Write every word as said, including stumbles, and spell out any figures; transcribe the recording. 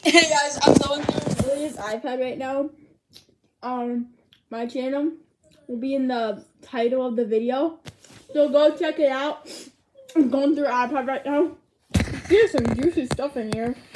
Hey guys, I'm going through Lily's iPad right now. Um, my channel will be in the title of the video, so go check it out. I'm going through iPad right now. There's some juicy stuff in here.